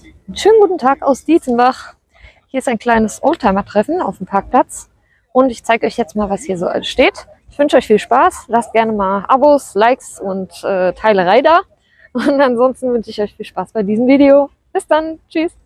Einen schönen guten Tag aus Dietzenbach. Hier ist ein kleines Oldtimer-Treffen auf dem Parkplatz und ich zeige euch jetzt mal, was hier so alles steht. Ich wünsche euch viel Spaß, lasst gerne mal Abos, Likes und Teilerei da und ansonsten wünsche ich euch viel Spaß bei diesem Video. Bis dann, tschüss!